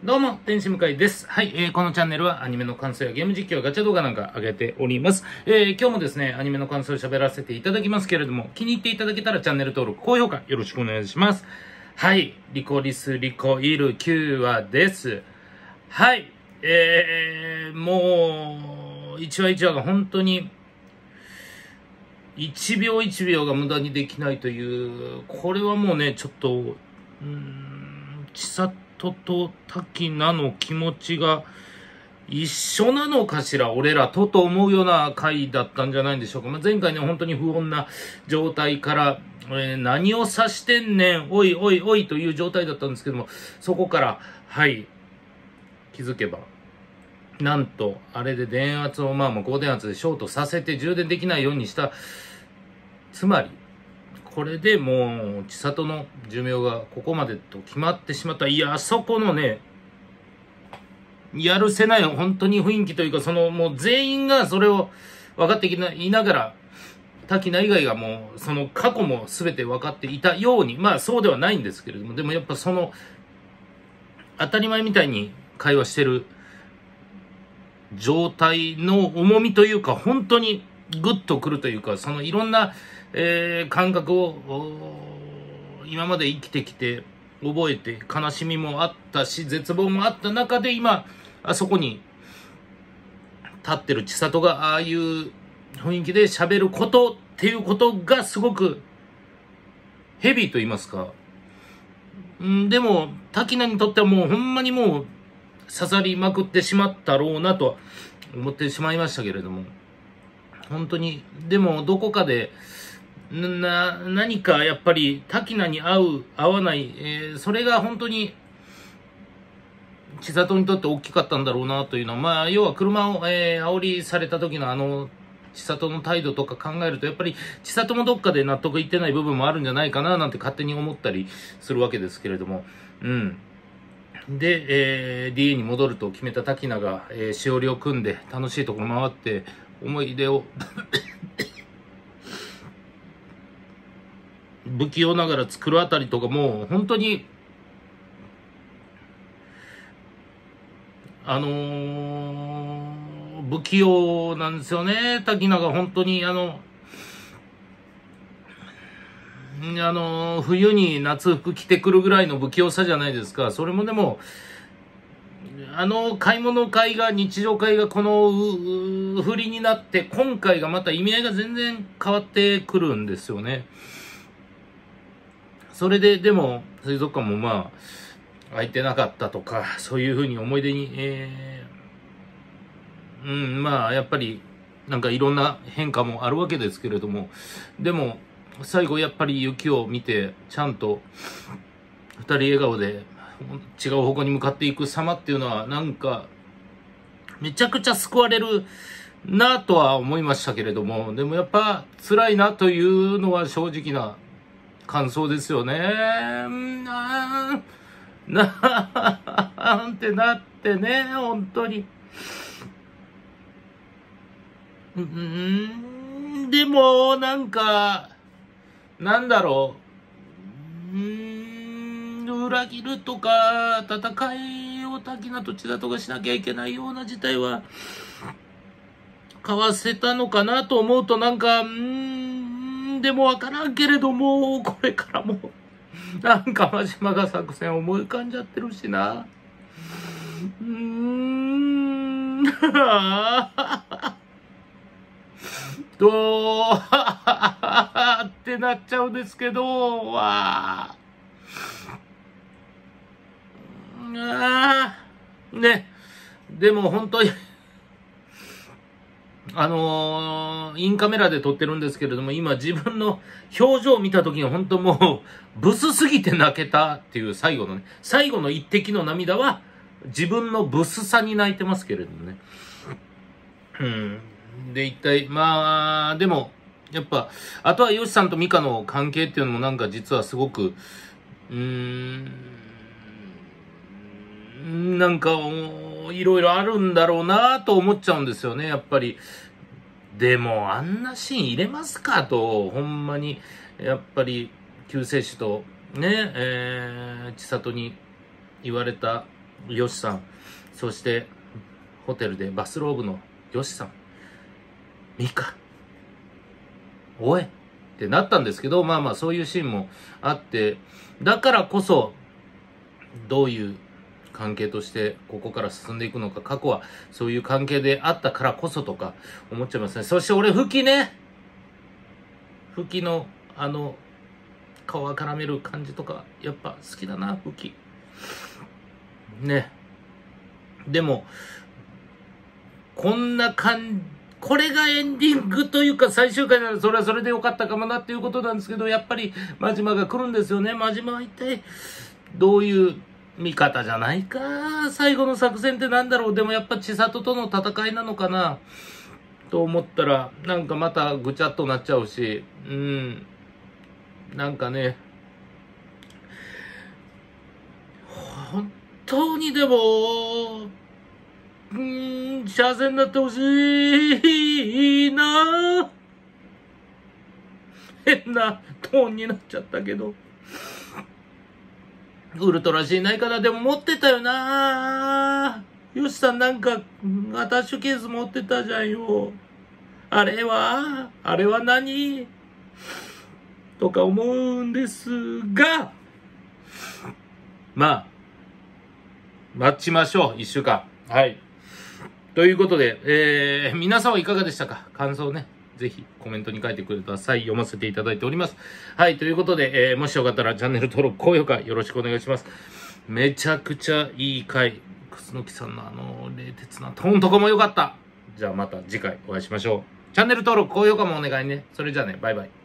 どうも、天使向井です。はい、このチャンネルはアニメの感想やゲーム実況、ガチャ動画なんか上げております。今日もですね、アニメの感想を喋らせていただきますけれども、気に入っていただけたらチャンネル登録、高評価よろしくお願いします。はい、リコリス・リコイル9話です。はい、もう、1話1話が本当に、1秒1秒が無駄にできないという、これはもうね、ちょっと、千里と滝菜の気持ちが一緒なのかしら、俺らと思うような回だったんじゃないんでしょうか。前回ね、本当に不穏な状態から、何を指してんねん、おいおいおいという状態だったんですけども、そこから、はい、気づけば、なんと、あれで電圧を高電圧でショートさせて充電できないようにした。つまり、これでもう、千里の寿命がここまでと決まってしまった。いや、あそこのね、やるせない本当に雰囲気というか、もう全員がそれを分かっていながら、滝菜以外がもう、その過去も全て分かっていたように、そうではないんですけれども、でもやっぱ当たり前みたいに会話してる状態の重みというか、本当にグッとくるというか、いろんな、感覚を今まで生きてきて覚えて、悲しみもあったし絶望もあった中で、今あそこに立ってる千里がああいう雰囲気で喋ることっていうことがすごくヘビーと言いますか、でも滝菜にとってはもうほんまにもう刺さりまくってしまったろうなと思ってしまいましたけれども、本当にでもどこかで何かやっぱり滝菜に合う合わない、それが本当に千里にとって大きかったんだろうなというのは、要は車を、煽りされた時の千里の態度とか考えると、やっぱり千里もどっかで納得いってない部分もあるんじゃないかななんて勝手に思ったりするわけですけれども、で、DA に戻ると決めた滝菜が、しおりを組んで楽しいところ回って思い出を不器用ながら作るあたりとかも本当に不器用なんですよね。滝菜が本当に冬に夏服着てくるぐらいの不器用さじゃないですか。それもでも買い物会が日常会がこの振りになって、今回がまた意味合いが全然変わってくるんですよね。それで、でも、水族館も空いてなかったとか、そういうふうに思い出に、やっぱり、なんかいろんな変化もあるわけですけれども、でも、最後やっぱり雪を見て、ちゃんと、二人笑顔で違う方向に向かっていく様っていうのは、なんか、めちゃくちゃ救われるなとは思いましたけれども、でもやっぱ辛いなというのは正直な感想ですよね。なんてなってね、本当に。でも、なんか、なんだろう。裏切るとか、戦いを滝菜と千里がしなきゃいけないような事態は、交わせたのかなと思うと、なんか、でもわからんけれども、これからも、なんか真島が作戦思い浮かんじゃってるしな。どうってなっちゃうんですけど、ね。でも本当に、インカメラで撮ってるんですけれども、今自分の表情を見た時に本当もう、ブスすぎて泣けたっていう最後の一滴の涙は、自分のブスさに泣いてますけれどもね。で、一体、でも、やっぱ、あとはヨシさんとミカの関係っていうのもなんか実はすごく、なんか、いろいろあるんだろうなと思っちゃうんですよね、やっぱり。でも、あんなシーン入れますかと、ほんまに、やっぱり、救世主と、ね、千里に言われたよしさん、そしてホテルでバスローブのよしさん、ミカ、おいってなったんですけど、まあまあそういうシーンもあって、だからこそどういう関係としてここから進んでいくのか、過去はそういう関係であったからこそとか思っちゃいますね。そして俺、フキの皮絡める感じとかやっぱ好きだな、フキね。でもこんなこれがエンディングというか最終回ならそれはそれでよかったかもなっていうことなんですけど、やっぱり真島が来るんですよね。真島は一体どういう味方じゃないか。最後の作戦ってなんだろう。でもやっぱ千里との戦いなのかなと思ったら、なんかまたぐちゃっとなっちゃうし、なんかね、本当にでも、幸せになってほしいな。変なトーンになっちゃったけど。ウルトラ C ないかな。でも持ってたよな。よしさんなんかアタッシュケース持ってたじゃんよ。あれは何とか思うんですが、まあ待ちましょう、1週間。はい。ということで、皆さんはいかがでしたか。感想ね、ぜひコメントに書いてください。読ませていただいております。はい、ということで、もしよかったらチャンネル登録、高評価よろしくお願いします。めちゃくちゃいい回。楠木さんの冷徹なトーンとかも良かった。じゃあまた次回お会いしましょう。チャンネル登録、高評価もお願いね。それじゃあね、バイバイ。